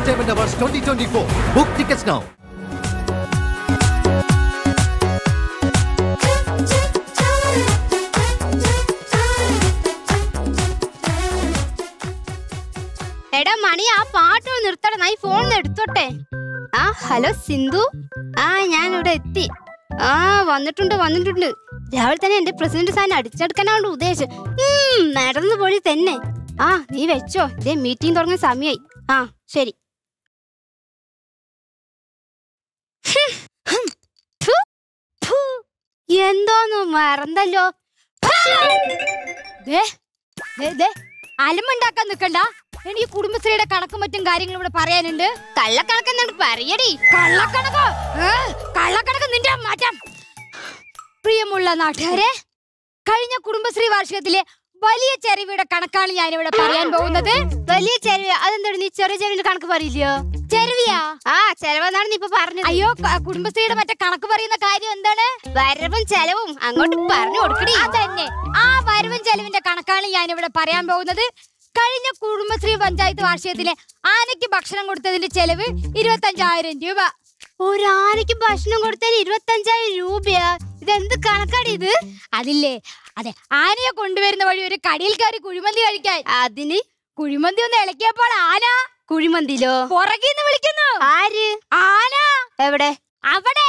Entertainment Awards 2024. Book tickets now. എടാ മണി, ആ പാട്ട് നിർത്തട, ഞാൻ ഫോൺ എടുത്തോട്ടെ. ആ ഹലോ സിന്ധു, ഞാൻ ഇവിടെ എത്തി. വന്നിട്ടുണ്ട്. രാവിലെ തന്നെ എന്റെ പ്രസിഡന്റ് സാധനം അടിച്ചെടുക്കാനാണ് ഉദ്ദേശം. നടന്നു പോയി തന്നെ. നീ വെച്ചോ, ഇതേ മീറ്റിംഗ് തുടങ്ങിയ സമയായി. ശരി. എന്തോന്നു മറന്നല്ലോ. അലമുണ്ടാക്കാൻ നിക്കണ്ട. എനിക്ക് കുടുംബശ്രീയുടെ കണക്കും മറ്റും കാര്യങ്ങളും ഇവിടെ പറയാനുണ്ട്. കള്ളക്കണക്കെന്നാണ് പറയടി. കള്ളക്കണക്ക് നിന്റെ മാറ്റാം. പ്രിയമുള്ള നാട്ടുകാരെ, കഴിഞ്ഞ കുടുംബശ്രീ വാർഷികത്തിലെ വലിയ ചെലവിയുടെ കണക്കാണ് ഞാനിവിടെ പറയാൻ പോകുന്നത്. വലിയ ചെലവ്? അതെന്താണ് നീ ചെറിയ ചെലവിന്റെ കണക്ക് പറയില്ലയോ? ചെലവിയാ? ചെലവെന്നാണ് നീ ഇപ്പൊ പറഞ്ഞത്. അയ്യോ, കുടുംബശ്രീയുടെ മറ്റേ കണക്ക് പറയുന്ന കാര്യം എന്താണ്? വരവും ചെലവും അങ്ങോട്ട് പറഞ്ഞു കൊടുക്കടി. അതന്നെ, ആ വരവും ചെലവിന്റെ കണക്കാണ് ഞാനിവിടെ പറയാൻ പോകുന്നത്. കഴിഞ്ഞ കുടുംബശ്രീ പഞ്ചായത്ത് വാർഷികത്തിലെ ആനയ്ക്ക് ഭക്ഷണം കൊടുത്തതിന്റെ ചെലവ് 25,000 രൂപ. ഒരാനയ്ക്ക് ഭക്ഷണം കൊടുത്തതിന് 25,000 രൂപയാ? ഇതെന്ത് കണക്കാടി ഇത്? അതെ, ആനയെ കൊണ്ടുവരുന്ന വഴി ഒരു കടയിൽ കയറി കുഴിമന്തി കഴിക്കാൻ. അതിന് കുഴിമന്തി ഒന്ന് ഇളക്കിയപ്പോൾ ആന കുഴിമന്തിലോ പുറകിന്ന് വിളിക്കുന്നു. ആര്? ആന. എവിടെ? അവിടെ.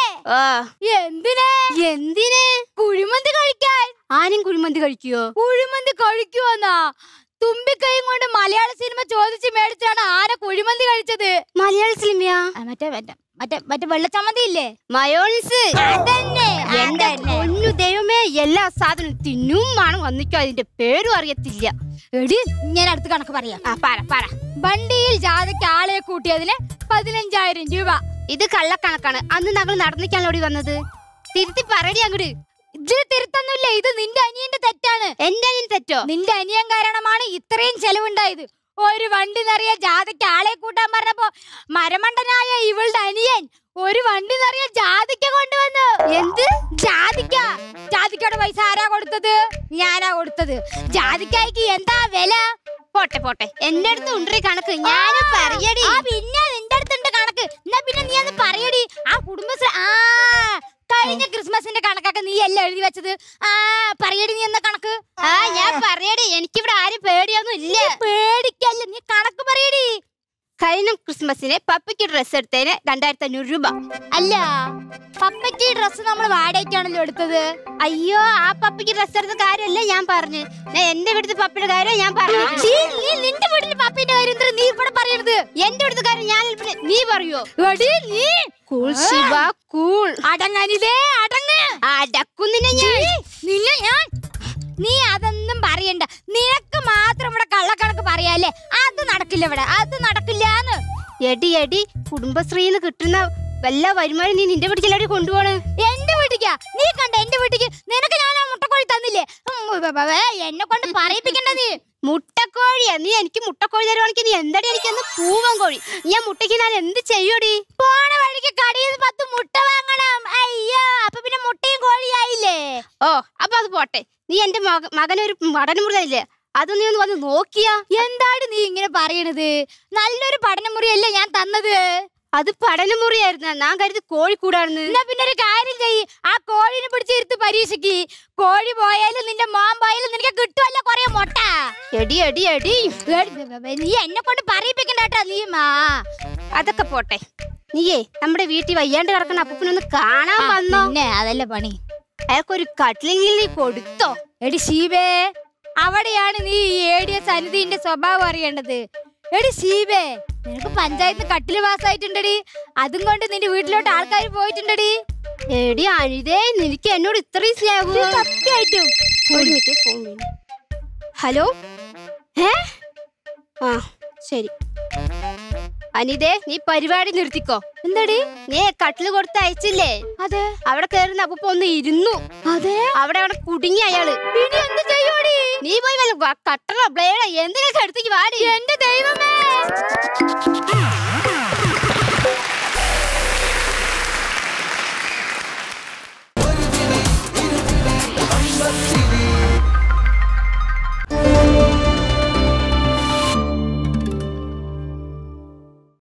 എന്തിന്? കുഴിമന്തി കഴിക്കാൻ. ആനയും കുഴിമന്തി കഴിക്കുവോ? കുഴിമന്തി കഴിക്കുവോന്നാ? തുമ്പിക്കൈയും കൊണ്ട് മലയാള സിനിമ ചോദിച്ച് മേടിച്ചാണ് ആന കുഴിമന്തി കഴിച്ചത്. മലയാള സിനിമയാ? മറ്റേ വെള്ളച്ചമ്മന്തി ഇല്ലേ, മയോണീസ്. അതന്നെ. എന്റെ പൊന്നു ദൈവമേ, എല്ലാ സാധനവും തിന്നും വേണം വന്നിക്കോ, അതിന്റെ പേരും അറിയത്തില്ല. എടി, ഞാൻ അടുത്ത് കണക്ക് പറയാം. പറ. വണ്ടിയിൽ ജാഥയ്ക്ക് ആളെ കൂട്ടിയതിന് 15,000 രൂപ. ഇത് കള്ളക്കണക്കാണ്. അന്ന് ഞങ്ങൾ നടന്നിക്കാണോടി വന്നത്. തിരുത്തി പറയടി അങ്ങോട്ട്. ഇതിൽ തിരുത്തൊന്നുമില്ല, ഇത് നിന്റെ അനിയന്റെ തെറ്റാണ്. എന്റെ അനിയൻ തെറ്റോ? നിന്റെ അനിയൻ കാരണമാണ് ഇത്രയും ചെലവുണ്ടായത്. ഒരു വണ്ടി നിറയെ ജാഥയ്ക്ക് ആളെ കൂട്ടാൻ പറഞ്ഞപ്പോ മരമണ്ടനായ ഇവളുടെ അനിയൻ ഒരു വണ്ടി നിറയെ ജാതിക്ക കൊണ്ടുവന്നു. എന്ത് ജാതിക്ക? ജാതിക്കയുടെ പൈസ ആരാ കൊടുത്തത്? ഞാനാ കൊടുത്തത്. ജാതിക്കായ്ക്ക് എന്താ വില? പോട്ടെ, എന്റെ അടുത്ത് ഉണ്ടറി കണക്ക്. ഞാൻ പറയടി. പിന്നെ നിന്റെ അടുത്തുണ്ട് കണക്ക്. എന്നാ പിന്നെ നീ ഒന്ന് പറയടി. ആ കുടുംബശ്രീ കഴിഞ്ഞ ക്രിസ്മസിന്റെ കണക്കൊക്കെ നീ എല്ലാം എഴുതി വെച്ചത്. പറയടി നീ എന്താ കണക്ക്? ഞാൻ പറയടി. എനിക്കിവിടെ ആരും പേടിയൊന്നും ഇല്ല. പേടിക്കല്ല, നീ കണക്ക് പറയടി. കഴിഞ്ഞ ക്രിസ്മസിന് പപ്പയ്ക്ക് ഡ്രസ് എടുത്തതിന് 2,500 രൂപ. അല്ല, പപ്പയ്ക്ക് ഡ്രസ് നമ്മൾ വാടകയ്ക്കാണല്ലോ എടുത്തത്. അയ്യോ, ആ പപ്പയ്ക്ക് ഡ്രസ് എടുത്ത കാര്യമല്ല ഞാൻ പറഞ്ഞു. എന്റെ വീട്ടിൽ പപ്പയുടെ കാര്യം ഞാൻ പറഞ്ഞു. നിന്റെ വീട്ടിൽ പപ്പയുടെ കാര്യം നീ ഇവിടെ പറയരുത്. എന്റെ വീട്ടിൽ കാര്യം ഞാൻ നീ പറയോ? Cool Shiva, cool. അടങ്ങാനിതേ, അടക്കുന്നില്ല ഞാൻ. നീ അതൊന്നും പറയണ്ട. നിനക്ക് മാത്രം ഇവിടെ കള്ളക്കണക്ക് പറയാല്ലേ? അത് നടക്കില്ല ഇവിടെ, അത് നടക്കില്ലാന്ന്. എടി, കുടുംബശ്രീന്ന് കിട്ടുന്ന വല്ല വരുമാനം നീ നിന്റെ വീട്ടിലേക്ക് കൊണ്ടുപോണ്. എന്റെ വീട്ടിക്കാ? നീ കണ്ട എന്റെ വീട്ടിക്ക്? നിനക്ക് ഞാൻ ആ മുട്ടക്കോഴി തന്നില്ലേ? എന്നെ കൊണ്ട് പറയിപ്പിക്കണ്ട നീ. മുട്ടക്കോഴിയാ? നീ എനിക്ക് മുട്ടക്കോഴി തരുവാണെങ്കിൽ നീ എന്താടി എനിക്കൊന്ന് പൂവൻ കോഴി. ഞാൻ മുട്ടയ്ക്ക് ഞാൻ എന്ത് ചെയ്യൂടി? പോണ വഴിക്ക് കടയിൽ 10 മുട്ട വാങ്ങണം. അയ്യോ, അപ്പൊ പിന്നെ മുട്ടയും കോഴിയായില്ലേ? അപ്പൊ അത് പോട്ടെ. നീ എന്റെ മകനൊരു പഠനമുറിയില്ലേ, അത് നീ ഒന്ന് വന്ന് നോക്കിയാ? എന്താണ് നീ ഇങ്ങനെ പറയണത്? നല്ലൊരു പഠനമുറിയല്ലേ ഞാൻ തന്നത്? അത് പഠനമുറിയായിരുന്നു. ഞാൻ കരുതി കോഴിക്കൂടായിരുന്നു. എന്നാ പിന്നെ ഒരു കാര്യം ചെയ്യ്, ആ കോഴിനെ പിടിച്ചിരുത്ത് പരീക്ഷയ്ക്ക്. കോഴി പോയാലും നിന്റെ മോൻ പോയാലും നിനക്ക് കിട്ടുമല്ലോ കൊറേ മുട്ട. എടി നീ എന്നെ കൊണ്ട് പറയിപ്പിക്കണ്ട കേട്ടോ. നീ അതൊക്കെ പോട്ടെ. നീയേ നമ്മുടെ വീട്ടിൽ വയ്യാണ്ട് കിടക്കുന്ന അപ്പൂപ്പനൊന്ന് കാണാൻ വന്നോ? അതല്ല പണി. അയാൾക്കൊരു കട്ടിലെങ്കിൽ നീ കൊടുത്തോ? എടി ശീബേ, അവിടെയാണ് നീ ഏടിയ സന്നിധിന്റെ സ്വഭാവം അറിയേണ്ടത്. എടി ശീബേ, നിനക്ക് പഞ്ചായത്ത് കട്ടില് പാസ്സായിട്ടുണ്ടടി. അതും കൊണ്ട് നിന്റെ വീട്ടിലോട്ട് ആൾക്കാർ പോയിട്ടുണ്ടടി. എടി അനിതേ, നിനക്ക് എന്നോട് ഇത്രയും സ്നേഹം? സത്യമായിട്ടും. ഹലോ, ശരി. അനിതേ, നീ പരിപാടി നിർത്തിക്കോ. എന്താടി? നീ കട്ടില് കൊടുത്ത് അയച്ചില്ലേ? അതെ. അവിടെ കയറുന്ന അപ്പൂപ്പ ഒന്ന് ഇരുന്നു. അതെ. അവിടെ കുടുങ്ങി അയാള്. എന്ത് ചെയ്യോടി? നീ പോയി വല്ല കട്ടറോ ബ്ലേഡോ എന്തെങ്കിലും എടുത്തേക്ക് വാടി. എന്റെ ദൈവമേ,